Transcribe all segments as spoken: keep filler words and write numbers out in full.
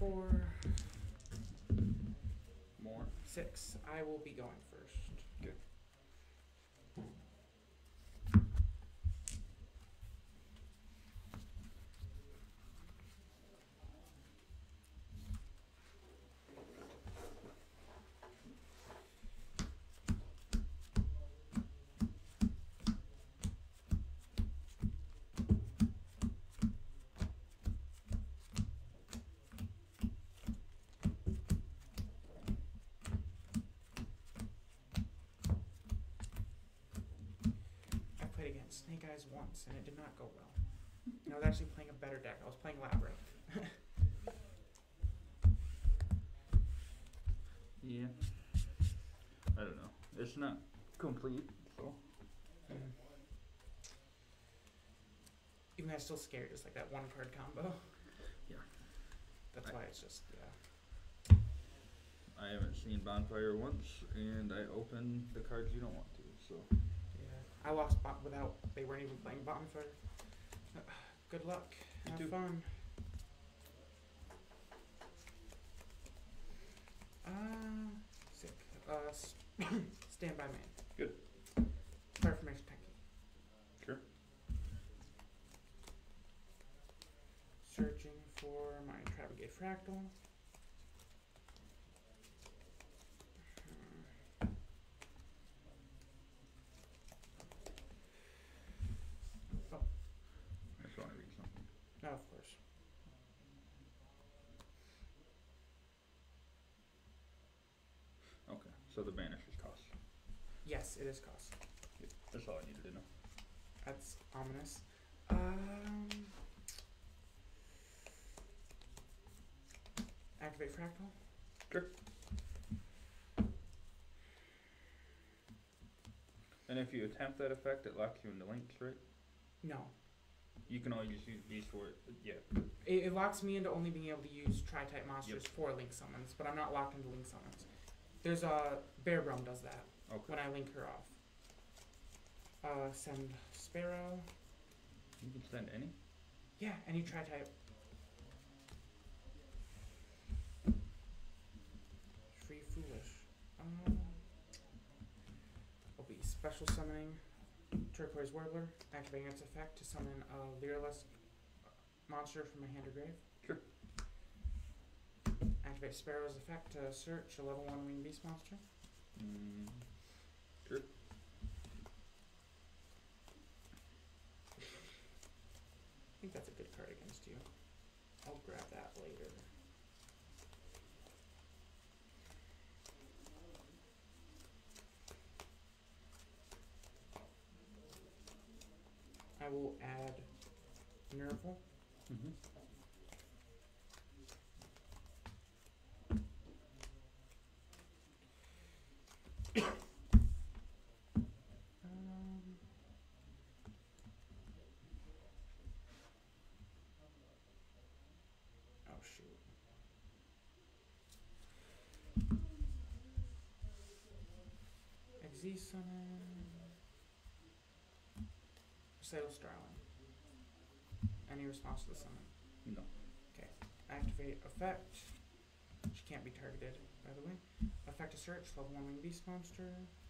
four, More. six. I will be going first. Good. I played against Snake Eyes once, and it did not go well. And I was actually playing a better deck. I was playing Labyrinth. Yeah. I don't know. It's not complete, so. Mm. Even though I'm still scared, it's like that one card combo. Yeah. That's I- why it's just, yeah. I haven't seen Bonfire once, and I open the cards you don't want to, so. Yeah. I lost bon- without, they weren't even playing Bonfire. Good luck. You Have too. fun. Uh, sick. Uh, s- stand by man. Good. Clarification technique. Sure. Searching for my Travagate Fractal. Hmm. Oh, I just want to read something. no, of course. Okay, so the banisher's cost. Yes, it is cost. Yep. That's all I needed to know. That's ominous. Um, activate Fractal. Sure. And if you attempt that effect, it locks you into links, right? No. You can only just use these for it. Yeah. It, it locks me into only being able to use tri-type monsters Yep. for link summons, but I'm not locked into link summons. There's a Bear Brum does that Okay. when I link her off. Uh, send Sparrow. You can send any. Yeah, any tri-type. Free Foolish. Um, I'll be special summoning Turquoise Warbler, activating its effect to summon a Lyralisk monster from my hand or grave. Sure. Activate Sparrow's effect to search a level one winged beast monster. Mm, sure. I think that's a good card against you. I'll grab that later. I will add Nerval. Mm-hmm. Um, oh shoot. X Z summon. Recital Starling. Any response to the summon? No. Activate effect. She can't be targeted, by the way. Effect to search, level one winged beast monster.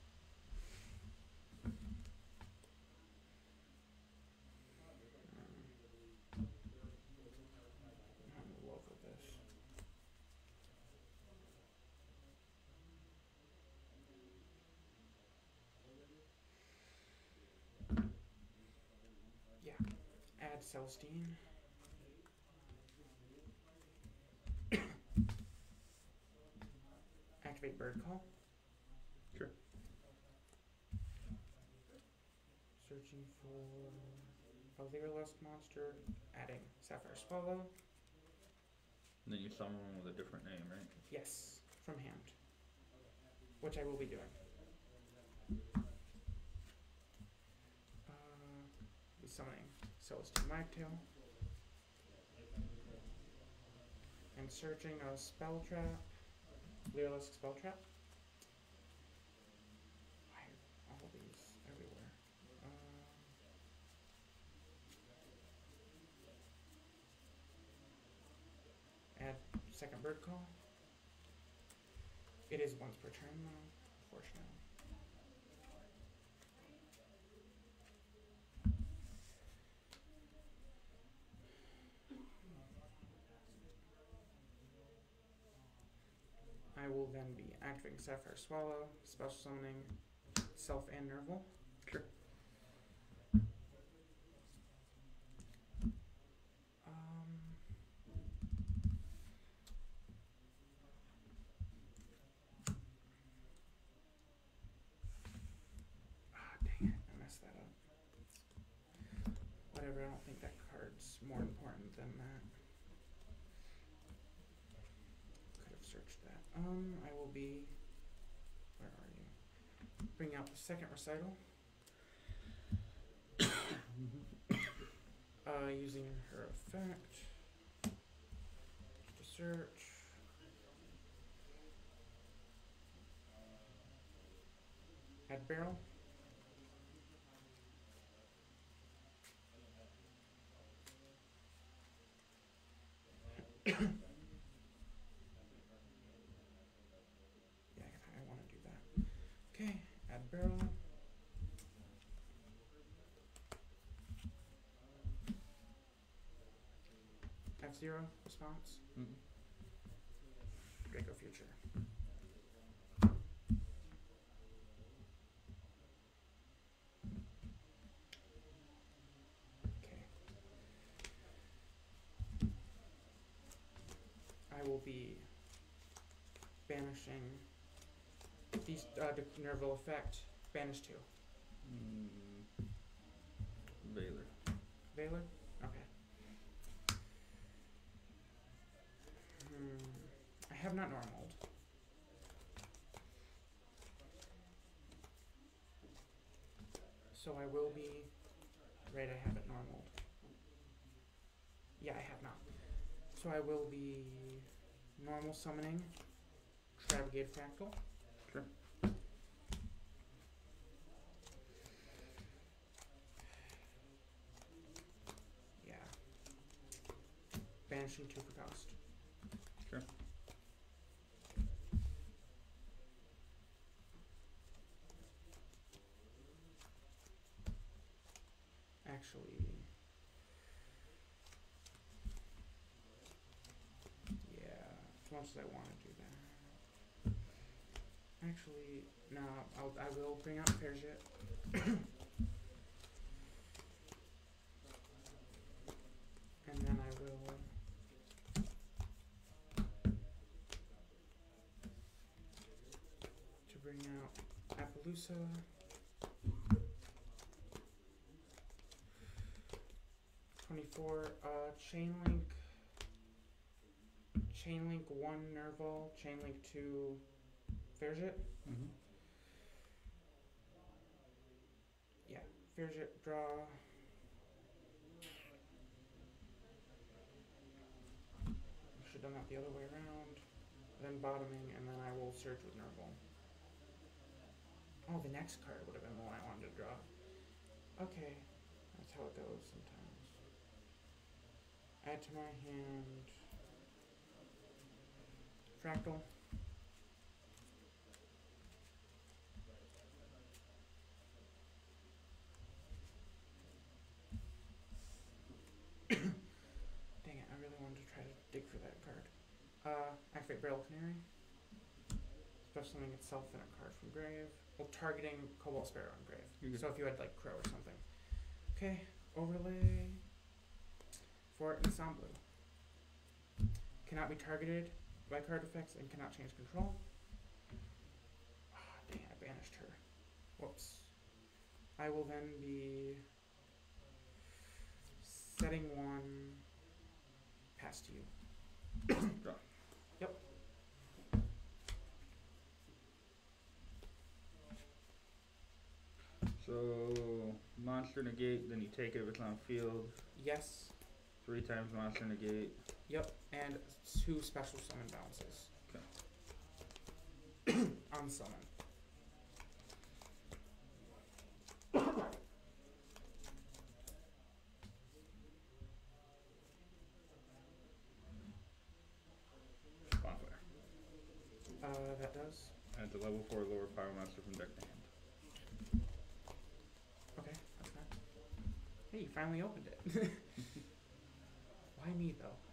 Um, I'm in love with this. Yeah. Add Celestine. Activate Bird Call. Sure. Searching for a Lyralisk monster. Adding Sapphire Swallow. And then you summon one with a different name, right? Yes, from hand. Which I will be doing. Uh, be summoning Celestine Wagtail. And searching a spell trap. Lyralisk spell trap. Why are all these everywhere? Um, add second bird call. It is once per turn though, unfortunately. I will then be activating Sapphire Swallow, special summoning Self and Nerval. Sure. Um, ah, dang it, I messed that up. Whatever, I don't think that card's more important than that. Could have searched that. Um, I will be, where are you? Bring out the second recital. Uh, using her effect. Just a search. Add barrel. Yeah, I, I want to do that. Okay, add barrel. F-Zero response. Mm-hmm. Draco Future. Okay. I will be banishing these uh, the Nerval effect. Banish two. Mm. Valor. Valor? Okay. Hmm. I have not normaled. So I will be. Right, I have it normaled. Yeah, I have not. So I will be normal summoning Travagate Fractal. Sure. Yeah. Banishing two for cost. Sure. Actually, yeah, as much as I want to do that. Actually, no, I'll, I will bring out Persiet. And then I will to bring out Appaloosa. twenty-four, uh, Chainlink, Chainlink one Nerval, Chainlink two Fairjet. Mm-hmm. Yeah, Fairjet draw. Should have done that the other way around. Then bottoming, and then I will search with Nerval. Oh, the next card would have been the one I wanted to draw. Okay, that's how it goes sometimes. Add to my hand Fractal. Dang it, I really wanted to try to dig for that card. Uh, activate Barrel Canary. Special summoning itself in a card from grave. Well, targeting Cobalt Sparrow on grave. You're good. So if you had like Crow or something. Okay, overlay. For Ensemble. Cannot be targeted by card effects and cannot change control. Ah, dang, I banished her. Whoops. I will then be setting one past you. Draw. Yep. So monster negate, then you take it if it's on field. Yes. Three times monster negate. Yep. And two special summon bounces. Okay. On summon. that does? Adds a level four lower Pyromaster from deck to hand. Okay, that's fine. Hey, you finally opened it. Why me though?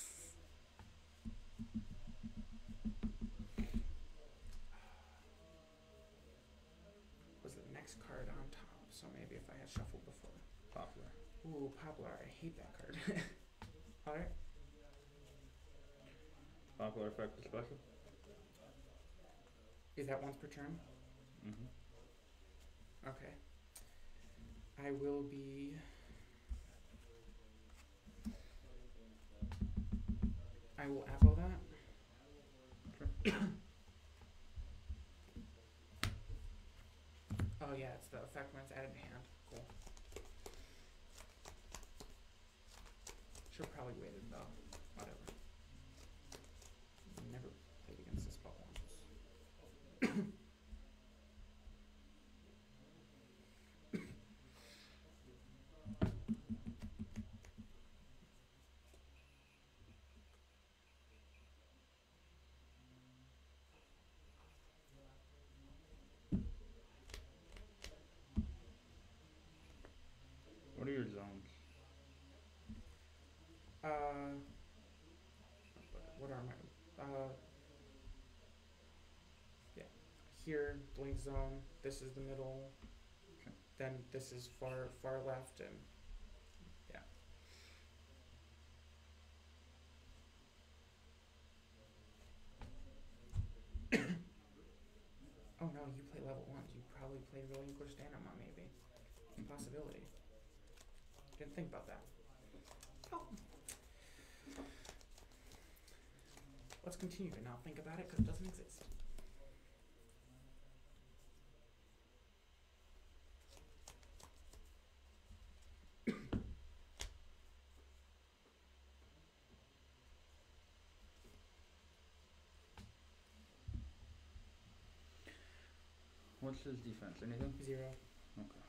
Was the next card on top? So maybe if I had shuffled before. Poplar. Ooh, Poplar. I hate that card. Alright. Poplar effect is special. Is that once per turn? Mm-hmm. Okay. I will be... I will apple that. Sure. Oh yeah, it's the effect when it's added to hand. Cool. Should probably waited though. Whatever. Never played against this spell once. What are your zones? Uh, what are my, uh, yeah, here, blink zone, this is the middle, Okay. then this is far, far left, and, yeah. Oh no, you play level ones, you probably played Relinquished Anima, maybe. Possibility. Didn't think about that. Oh. Let's continue to not think about it because it doesn't exist. What's his defense? Anything? Zero. Okay.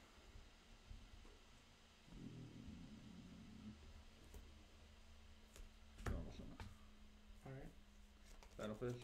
Normal summon. Alright. Battle Fizz.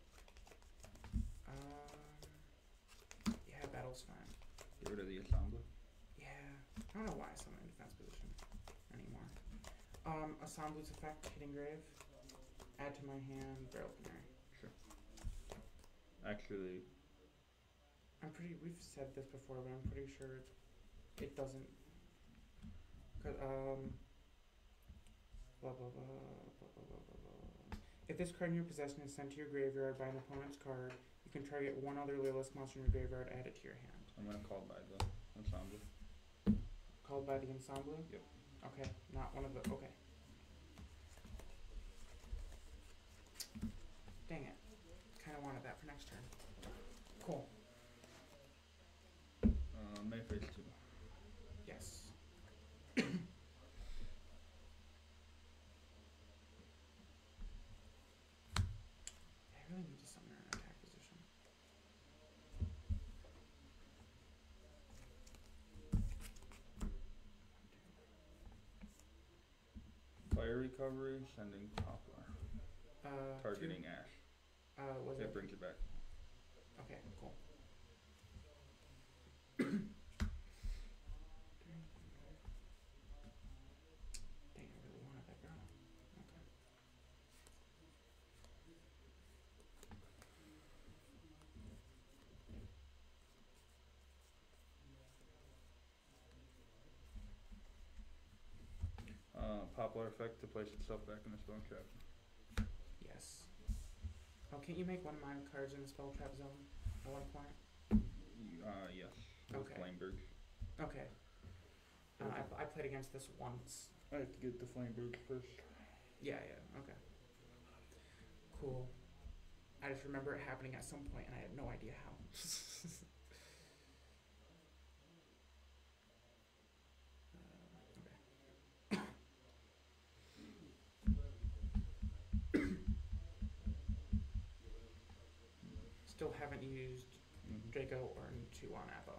Um, yeah, battle's fine. Get rid of the Assembly. Yeah, I don't know why I'm in defense position anymore. Um, Assembly's effect, hitting grave. Add to my hand, barrel canary. Sure. Actually, I'm pretty, we've said this before, but I'm pretty sure it doesn't, cause, um, blah, blah, blah, blah, blah, blah, blah, blah. If this card in your possession is sent to your graveyard by an opponent's card, you can target one other Leylas monster in your graveyard, add it to your hand. I'm gonna call by the Ensemble. Called by the Ensemble? Yep. Okay, not one of the, okay. Dang it. Kinda wanted that for next turn. Cool. Uh, May phase two. Yes. I really need to summon her in attack position. Fire recovery, sending Poplar. Uh, Targeting two, Ash. uh, was It it? brings it back. Okay, cool. Dang, I really wanted that girl. Okay. Uh, Poplar effect to place itself back in the spell trap. Yes. Oh, can't you make one of my cards in the spell trap zone at one point? Y- Uh, yes. With Okay. Flameberg. Okay. Uh, I, I played against this once. I have to get the Flameberg first. Yeah, yeah, okay. Cool. I just remember it happening at some point and I had no idea how. uh, okay. Still haven't used Mm-hmm. Draco or two on Appa.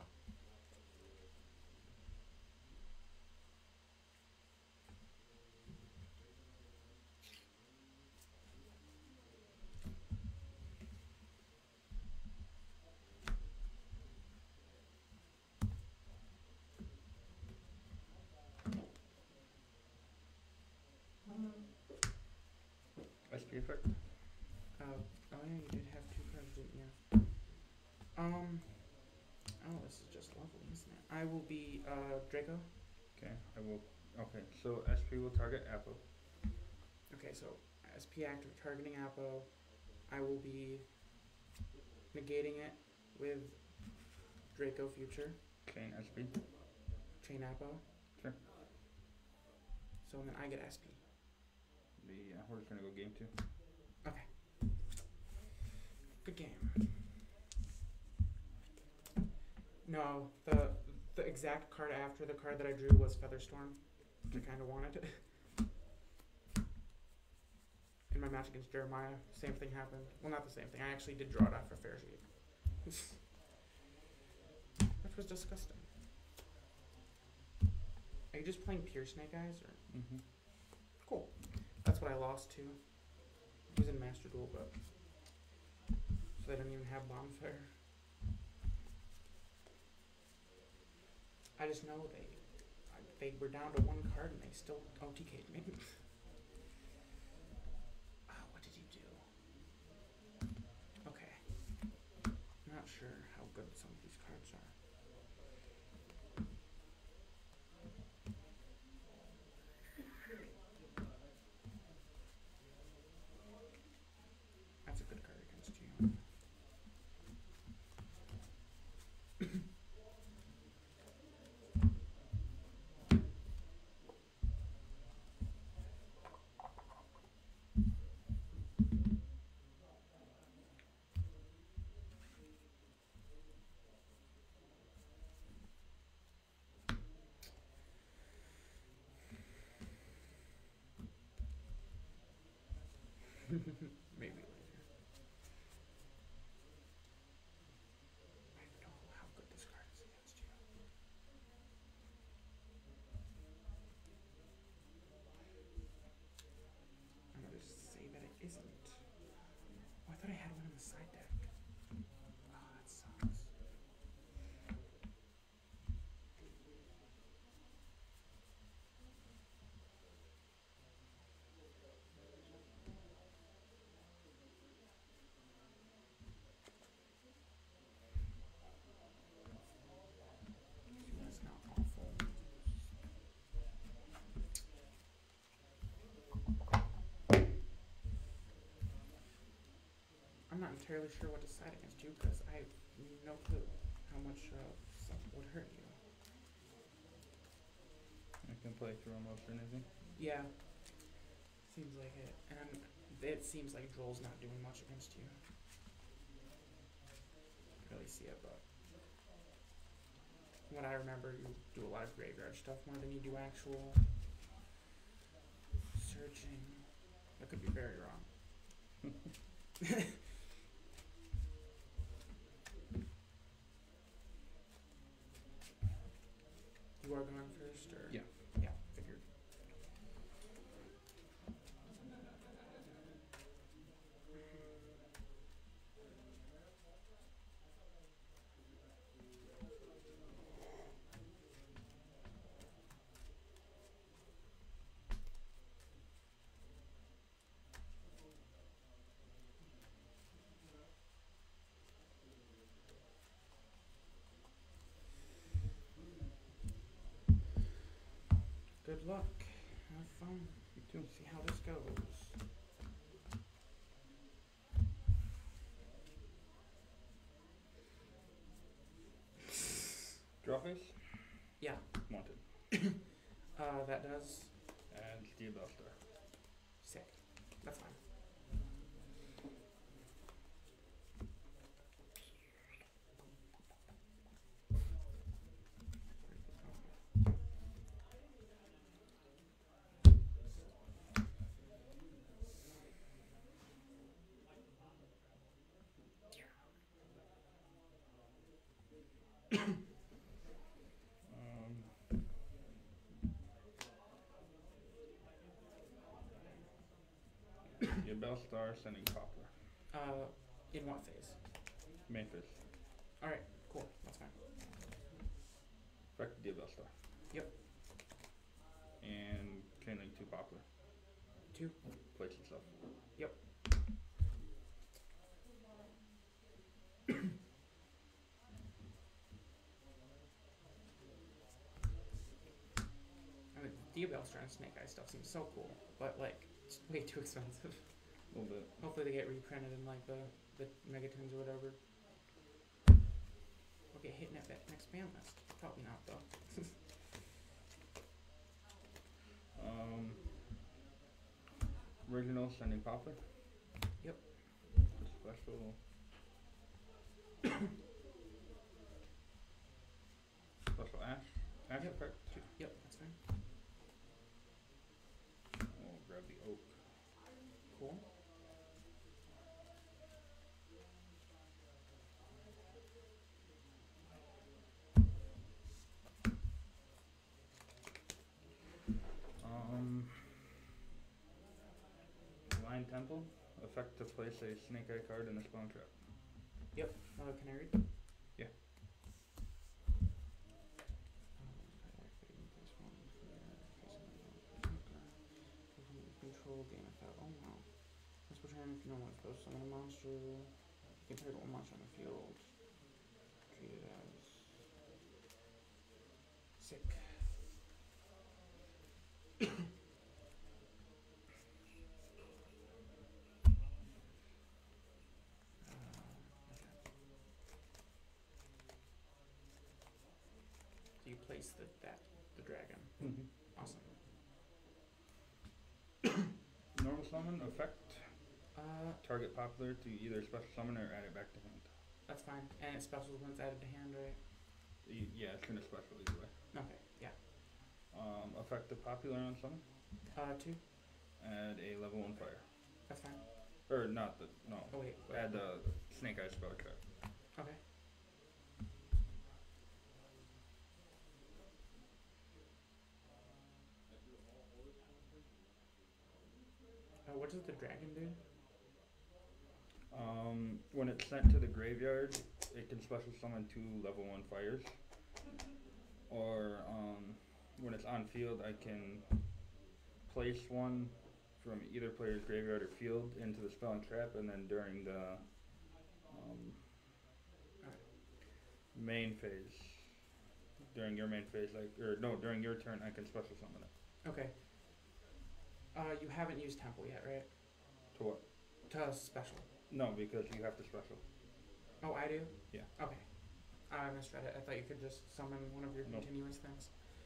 S P effect. Uh, oh yeah, you did have two cards, didn't you? Um, oh, this is just lovely, isn't it? I will be, uh, Draco. Okay, I will. Okay, so S P will target Apple. Okay, so S P active targeting Apo. I will be negating it with Draco Future. Chain S P. Chain Apo. Sure. So then I get S P. The uh, we're just gonna go game two. Okay. Good game. No, the the exact card after the card that I drew was Featherstorm, which I kind of wanted. In my match against Jeremiah, same thing happened. Well, not the same thing. I actually did draw it off for Fair Sheep. Which was disgusting. Are you just playing pure Snake Eyes? Or? Mm-hmm. Cool. That's what I lost to. It was in Master Duel, but... So they don't even have Bonfire. I just know they... They were down to one card and they still O T K'd me. Oh, what did he do? Okay. Not sure how good some of these cards are. That's a good card against you. Maybe later. I don't know how good this card is against you. I'm gonna just say that it isn't. Oh, I thought I had one in the side deck. Oh, that sucks. That's not awful. I'm not entirely sure what to decide against you because I have no clue how much uh, something would hurt you. I can play through almost anything. Yeah, seems like it. And I'm, it seems like Droll's not doing much against you. I really see it, but what I remember, you do a lot of graveyard stuff more than you do actual searching. I could be very wrong. You are going first, or? Yeah. Yeah, figured. Good luck. Have fun. You too. See how this goes. Draw face. Yeah. Wanted. Uh, that does. And Diabellstar. Sick. That's fine. Um. Diabellstar sending Poplar. Uh, in what phase? Main phase. Alright, cool. That's fine. Effect Diabellstar. Yep. And chain link to Poplar. Two. Plates itself. Yep. Diabellstra and Snake Eye stuff seems so cool, but like it's way too expensive. A little bit. Hopefully they get reprinted in like the the Megatons or whatever. We'll get hitting at that next ban list. Probably not though. Um, original Sending Poplar. Yep. The special. Special Ash. Ash Yep. effect. Yep, that's fine. I'll grab the oak. Cool. Um, Divine Temple. Effect to place a Snake Eye card in a spawn trap. Yep. Uh, can I read? Yeah. Control gain effect. Oh wow. This will turn if you know what's supposed to summon a monster. You can target one monster on the field. Treat it as sick. So you place the that the dragon. Mm-hmm. Awesome. Normal summon effect. Uh, Target Poplar to either special summon or add it back to hand. that's fine. And it specials when it's added to hand, right? Y- yeah, it's gonna special either way. Okay. Yeah. Um, effect the Popular on summon. Uh, two. Add a level one fire. That's fine. Or not the no. Oh wait. wait. Add the Snake Eye spell trap. Okay. Uh, what does the dragon do? Um, when it's sent to the graveyard, it can special summon two level one fires. Or um, when it's on field, I can place one from either player's graveyard or field into the spell and trap, and then during the um, main phase, during your main phase, like or no, during your turn, I can special summon it. Okay. Uh, you haven't used Temple yet, right? To what? To special. No, because you have to special. Oh, I do? Yeah. Okay. I misread it. I thought you could just summon one of your Nope. continuous things.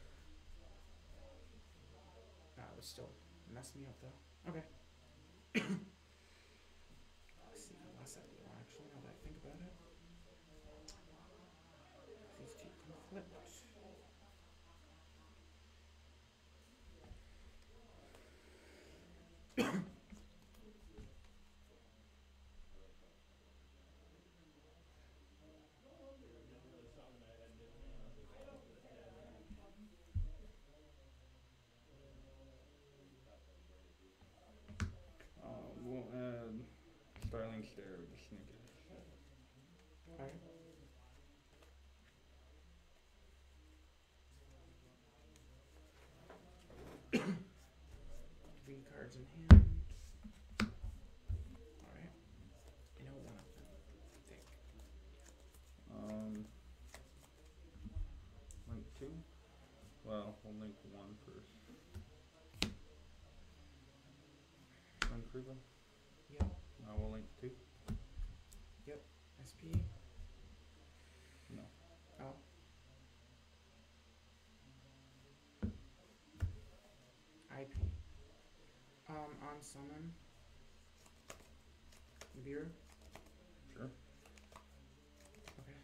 That was still messing me up though. Okay. Let's see, less ideal actually, now that I think about it. These two conflict. Uh, we'll add Starling Stare with the Snake Eye. Alright. Three cards in hand. Alright. I know one of them. I think. Um, link two. Well, we'll link one first. Link Kriba. Yep. Now we'll link two. S P. No. Oh. I P. Um, on summon. Beer. Sure. Okay.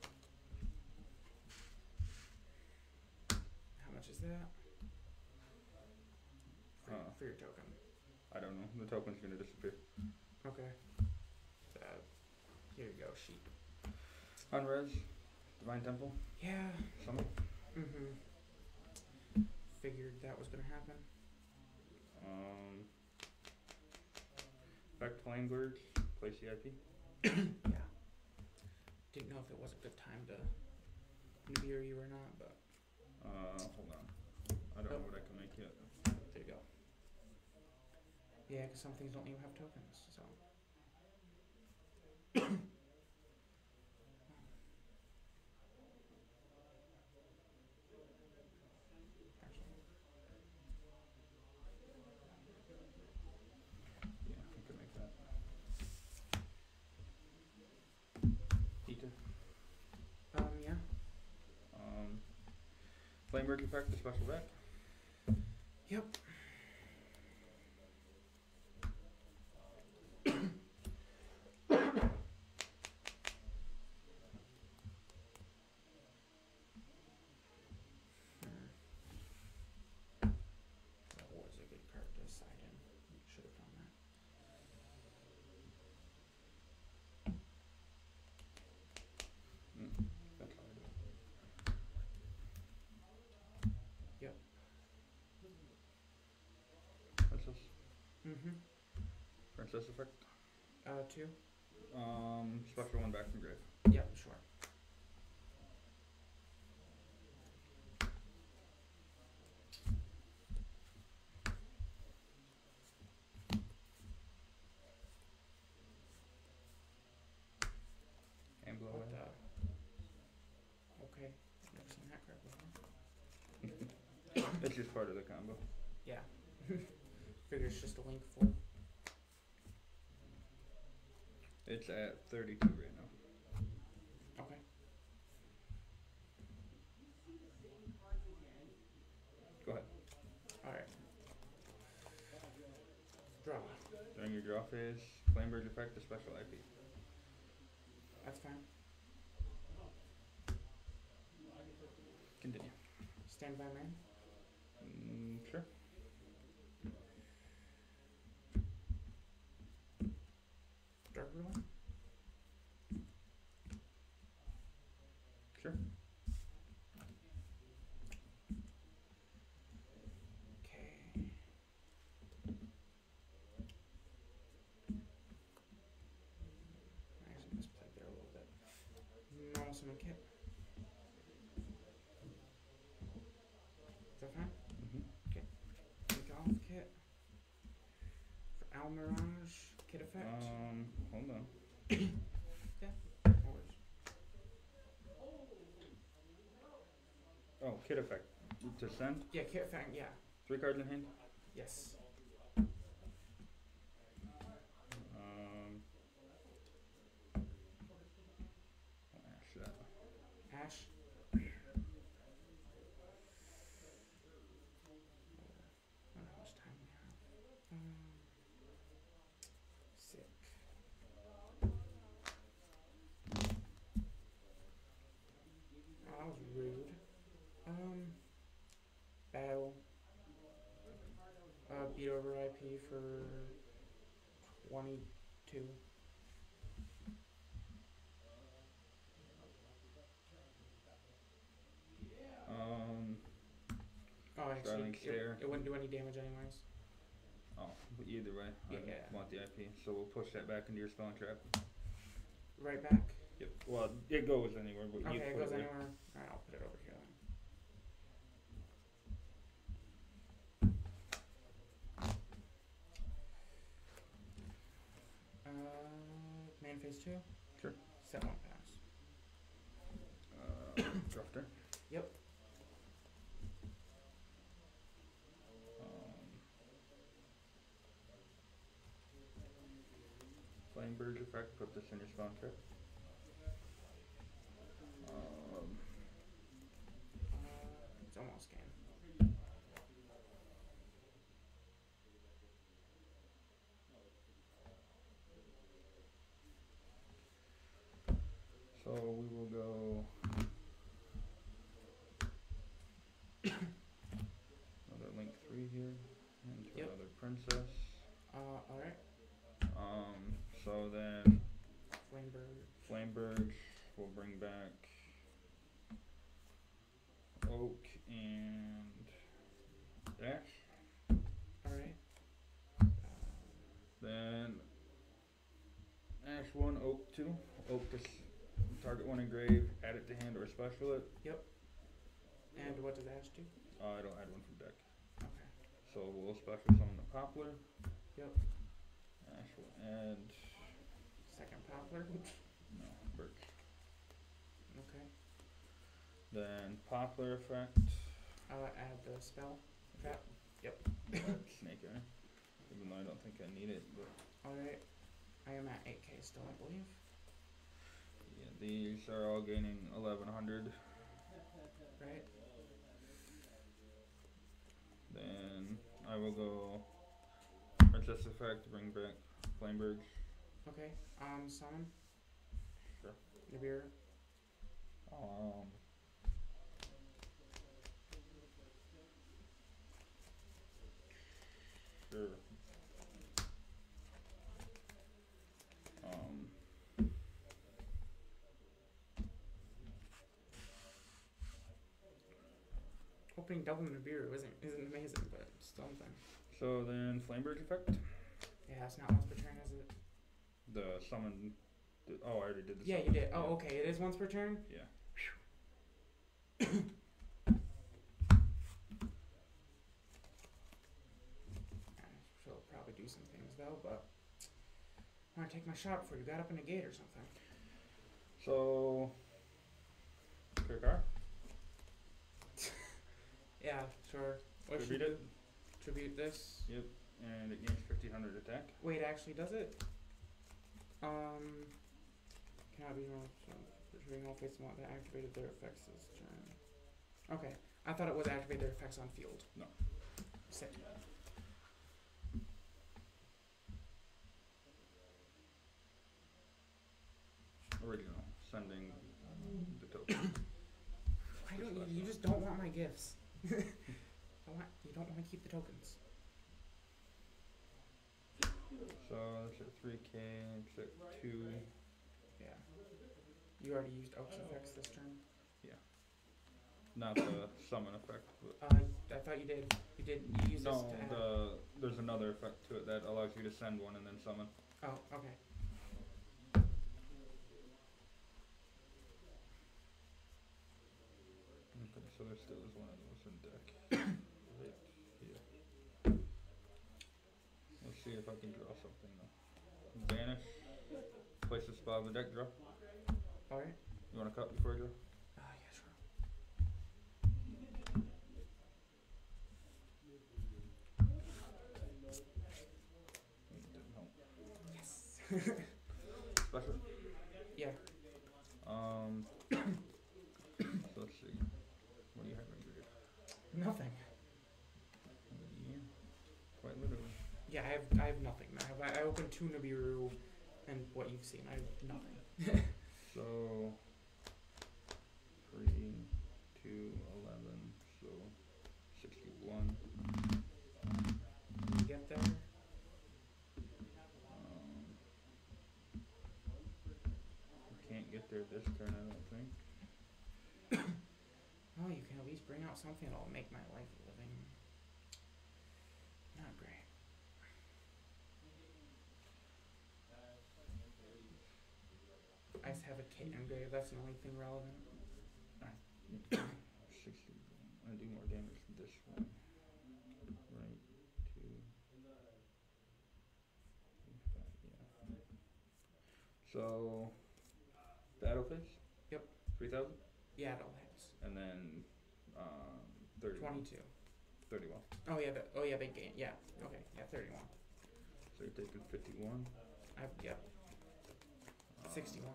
How much is that? For, Uh. for your token. I don't know. The token's gonna disappear. Okay. Uh, here you go, sheet. Unres. Divine Temple. Yeah. Summon. Mm-hmm. Figured that was gonna happen. Um. Effect Flame Gorge. Play C I P. Yeah. Didn't know if it was a good time to beer you or not, but Uh, hold on. I don't Oh. know what I can make yet. there you go. Yeah, because some things don't even have tokens, so. Actually, Flameberg effect, the special deck. Yep. That was a good card to side in. Should have done that. Mm, that's how I do it. Yep. Princess. Mm-hmm. Princess effect. Uh, two. Um, special one back from grave. Yep, sure. And blow What away. the? Okay. Never seen that card before. It's just part of the combo. Yeah. Figure it's just a link for. It's at thirty-two right now. Okay. Go ahead. Alright. Draw. During your draw phase, Flameberg effect, the special I P. That's fine. Continue. Stand by man. Mm, sure. Dark ruler. Sure. Okay. I actually misplayed there a little bit. Normal summon kit. Is that fine? Mm-hmm. Take off kit. For Almirage, kit effect. Um, hold on. No worries. Oh, kit effect. To send? Yeah, kit effect, yeah. Three cards in hand? Yes. Um, I'll ash that. Ash. I don't know how much time we have. Um, sick. Oh, that was rude. Um, battle. Uh, beat over I P for twenty-two. Um, Oh, actually, Starling it, Stare. it wouldn't do any damage anyways. Oh, but either way, I Yeah. want the I P, so we'll push that back into your spell and trap. Right back. Yep. Well, it goes anywhere, but Okay, you it put goes it there. anywhere. Alright, I'll put it over here then. Uh, main phase two? Sure. Set one pass. Uh, drafter. Yep. Um, Flameberg effect, put this in your spawn trap. Um, Uh, it's almost game. so we will go another link three here, and Yep. another princess. Uh, alright. Um, so then Flameberg. Flameberg will bring back Oak and Dash. Alright. Uh, Then Ash one, Oak two. Oak to s- target one engrave, add it to hand or special it. and what does Ash do? Uh, I don't add one from deck. Okay. So we'll special summon the Poplar. Yep. Ash will add Second Poplar. no Birch. Okay. Then Poplar effect. Uh, add the spell. Trap. Snake Eye. Even though I don't think I need it, but Alright. I am at eight K still, I believe. yeah, these are all gaining eleven hundred. Right? I will go Princess Effect, bring back Flameberg. Okay. Um, summon. Sure. Nibiru. Um, sure. Um, Opening double Nibiru isn't isn't amazing, but it's something. so then Flameberg Effect. Yeah, it's not once per turn, is it? The summon. The, oh, I already did the Yeah, summon. you did. Oh, Yeah. okay. It is once per turn. Yeah. She'll probably do some things though, but I want to take my shot before you got up in a gate or something. So, Kirkar. Yeah, sure. What should Tribute we it. do? Tribute this. Yep. And it gains fifteen hundred attack. Wait, actually, does it? Um, cannot be more. Retrieving all face amount that activated their effects this turn. Okay, I thought it would activate their effects on field. No. Sick. Original. Sending the token. Why don't you? You just don't want my gifts. I want. You don't want to keep the tokens. So that's at three K, it's at two. Yeah. You already used Oak's effects this turn. Not the summon effect, but Uh, I thought you did. You did. You used no, this to add. the there's another effect to it that allows you to send one and then summon. Oh, okay. Okay, so there still is one of those in deck. Right here. Let's see if I can draw something though. Banish. Place a spell of the deck, draw. All right. You wanna cut before I draw? Ah, uh, yeah, sure. Didn't help. Yes. Special. Yeah. Um so let's see. What do you have in here? Nothing. Yeah. Quite literally. Yeah, I have. I have nothing. I have. I opened two Nibiru, and what you've seen, I have nothing. So three, two, eleven, so sixty-one. Can you get there? Um, can't get there this turn, I don't think. Oh, you can at least bring out something that'll make my life living not great. I just have a kit engrave. That's the only thing relevant. sixty. I do more damage than this one. Right, two, five, yeah. So, battle phase? Yep. three thousand? Yeah, it all hits. And then, um, thirty-one. Twenty-two. thirty-one. Oh yeah. The, oh yeah. They gain. Yeah. Okay. Yeah. Thirty-one. So you're taking fifty-one. I. Yep. Um, Sixty-one.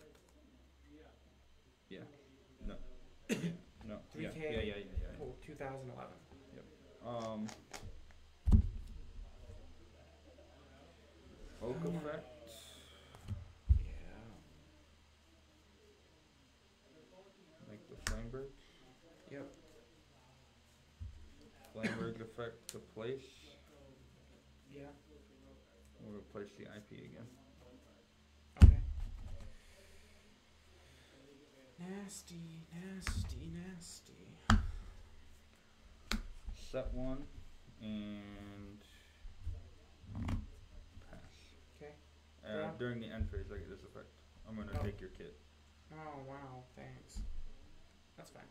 Yeah. No. Yeah. No. three Yeah. K. Yeah, yeah, yeah, yeah. Oh, two thousand eleven. Um. Oak Um, effect. Yeah. Make the Flameberg. Yep. Flameberg effect to place. Yeah. We'll replace the I P again. Okay. Nasty, nasty, nasty. Set one and pass. Okay. Uh, Draw. during the end phase, I get this effect. I'm gonna Oh. take your kit. Oh wow, thanks. That's fine.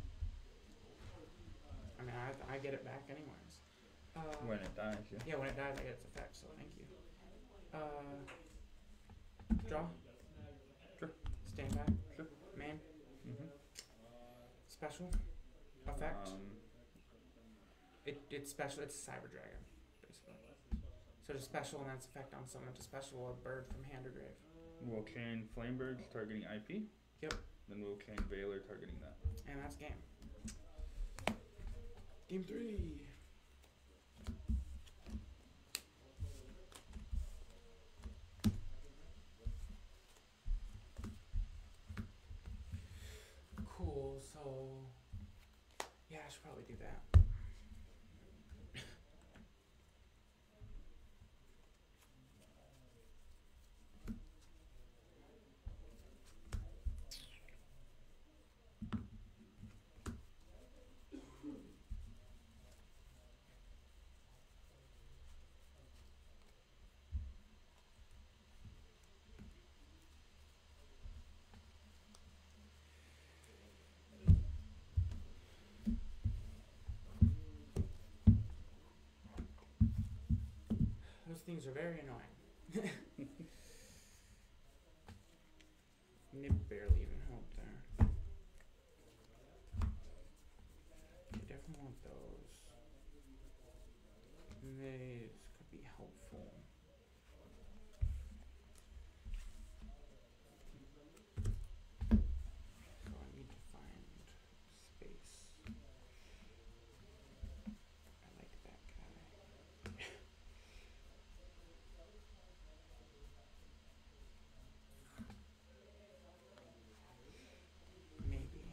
I mean, I I get it back anyways. Uh, When it dies, yeah. yeah, when it dies, I get its effect. So thank you. Uh, draw. Sure. Stand back. Sure. Man. Mm-hmm. Special. Effect. Um, it it's special. It's a cyber dragon, basically. So it's special, and that's effect on summon to special a bird from hand or grave. we'll chain Flamebergs targeting I P. Yep. Then we'll chain Veiler targeting that. And that's game. Game three. things are very annoying. Nib barely even helped there. You definitely want those. These could be helpful. So I need to find space. I like that guy. Maybe.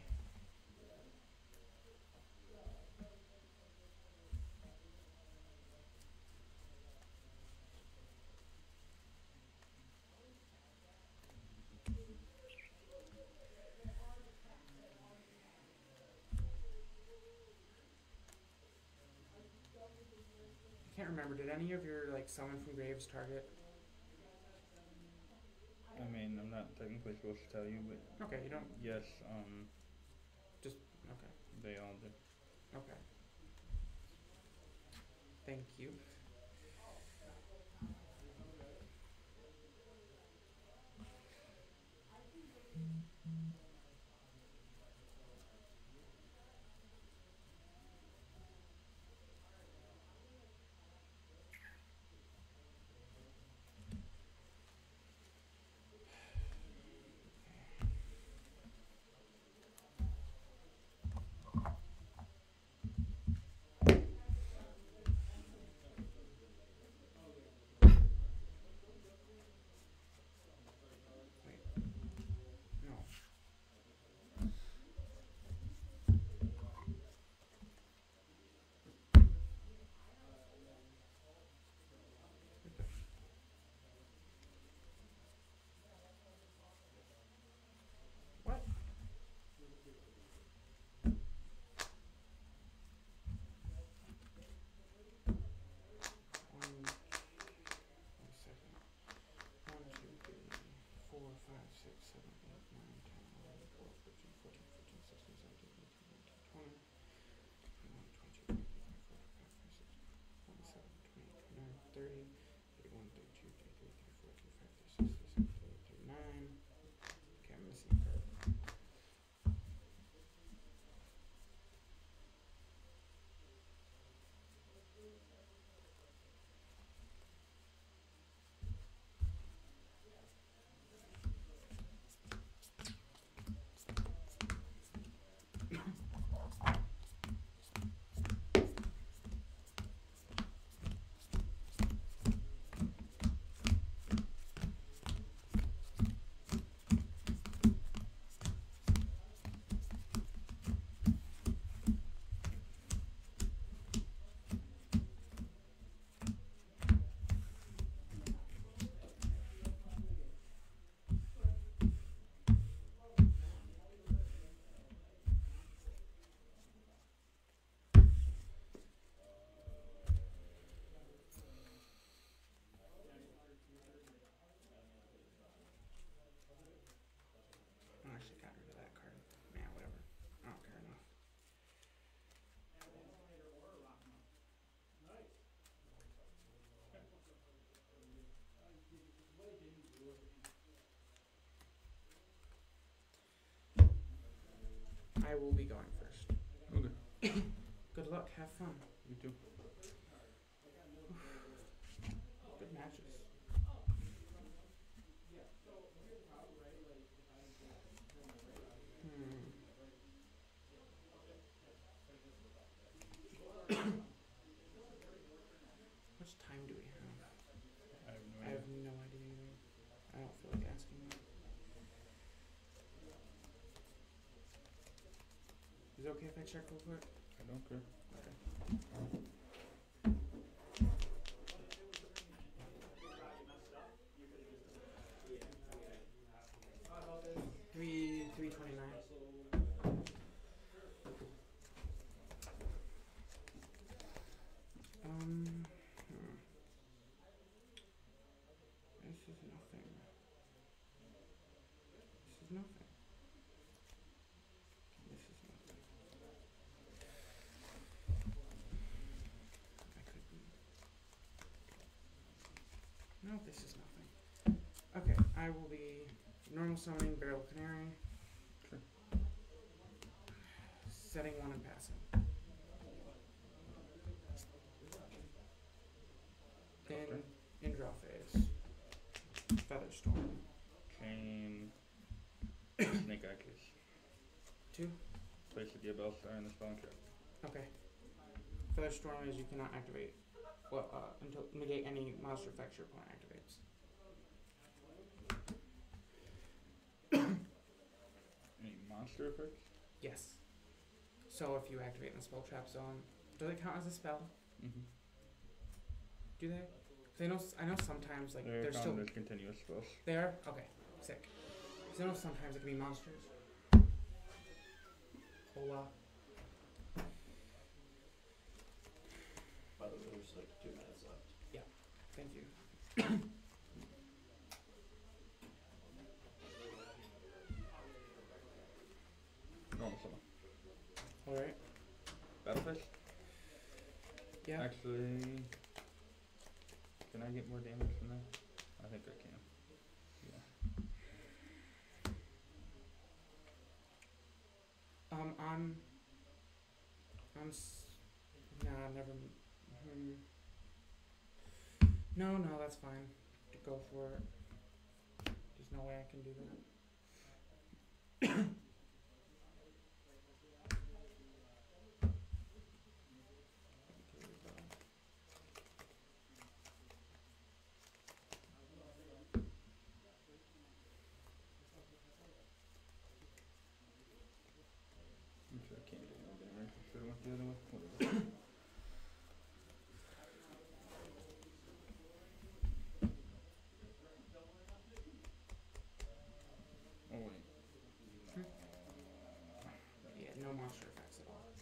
I can't remember. Did any of your like summon from graves target? I mean, I'm not technically supposed to tell you, but Okay, you don't. yes, um, Just okay. they all did. Okay. Thank you. Wait. No. What the? What? One. One second. One, two, three, four, five, six, seven, eight, nine, ten, eleven, twelve, thirteen, fourteen, fifteen, sixteen, seventeen, eighteen, nineteen, twenty, twenty-one, twenty-two, twenty-three, twenty-four, twenty-five, twenty-six, twenty-seven, twenty-eight, twenty-nine, thirty, thirty-one, thirty-two, thirty-three, thirty-four, thirty-five, thirty-six, thirty-seven, thirty-eight, thirty-nine. Okay, I'm missing a card. Oh, I should got rid of that card. Yeah, whatever. I don't care enough. I will be going first. Okay. Good luck. Have fun. You too. Good matches. Hmm. How much time do we have? I have no I idea. have no idea either. I don't feel like asking that. Is it okay if I check real quick? I don't care. Okay. Three three twenty nine. Um hmm. This is nothing. This is nothing. This is nothing. I will be normal summoning Barrel Canary. Sure. Setting one and passing. Then Okay. in draw phase. Featherstorm. Chain. Snake Eye Kiss. Two. Place the Diabell Star in the spell trap. Okay. Featherstorm is you cannot activate. Well, uh, until negate any monster effects your opponent activates. Any monster effects? Yes. So if you activate in the spell trap zone, does it count as a spell? Mm-hmm. Do they? 'Cause I know s- I know sometimes like They're they're still counted as continuous spells. they are okay sick. 'Cause I know sometimes it can be monsters. Hola. By the way, there's like two minutes left. Thank you. Normal summon. All right. Battlefish? Yeah. Actually, can I get more damage from that? I think I can. Yeah. Um. I'm. I'm. S- nah. Never. m- Hmm. No. No. That's fine. Go for it. There's no way I can do that. Here we go. I'm sure I can't get more damage. I should have went the other way. Whatever. Oh wait. Yeah. No monster effects at all.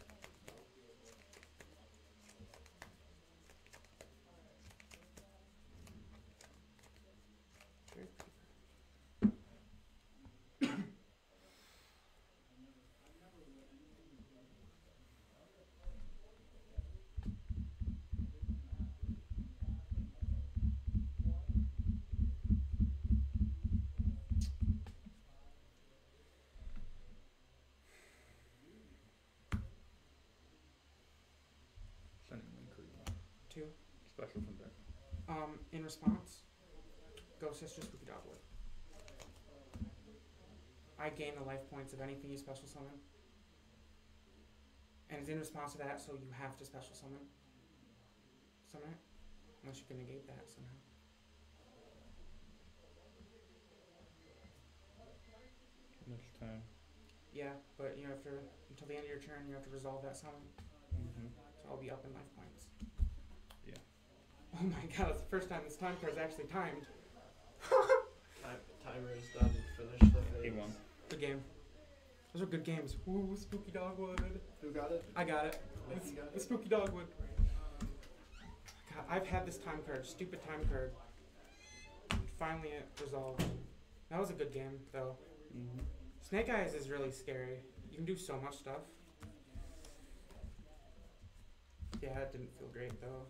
Very pretty. Sending Wind Creep. Two. Special from deck. Um. In response, go Sister Spooky Dogwood. I gain the life points of anything you special summon. And it's in response to that, so you have to special summon. Summon it. Unless you can negate that somehow. Next time. Yeah, but you have to, until the end of your turn, you have to resolve that summon. Mm-hmm. So I'll be up in life points. Yeah. Oh my god, it's the first time this time card's actually timed. Time, timer is done. Finish the phase. He won. Good game. Those are good games. Woo, Spooky Dogwood. Who got it? I got it. Mikey It's, got it's it? Spooky Dogwood. God, I've had this time card, stupid time card. Finally it resolved. That was a good game, though. Mm-hmm. Snake Eyes is really scary. You can do so much stuff. Yeah, it didn't feel great, though.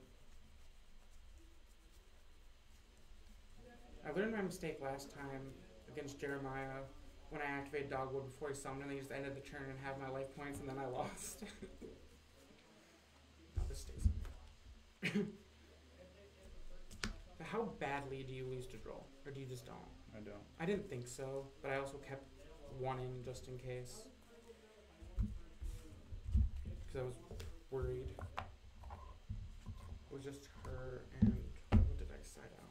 I learned my mistake last time against Jeremiah when I activated Dogwood before he summoned, and they just ended the turn and had my life points, and then I lost. Now this stays in. But how badly do you lose to draw? Or do you just don't? I don't. I didn't think so, but I also kept one in just in case. Because I was worried. It was just her and what did I side out?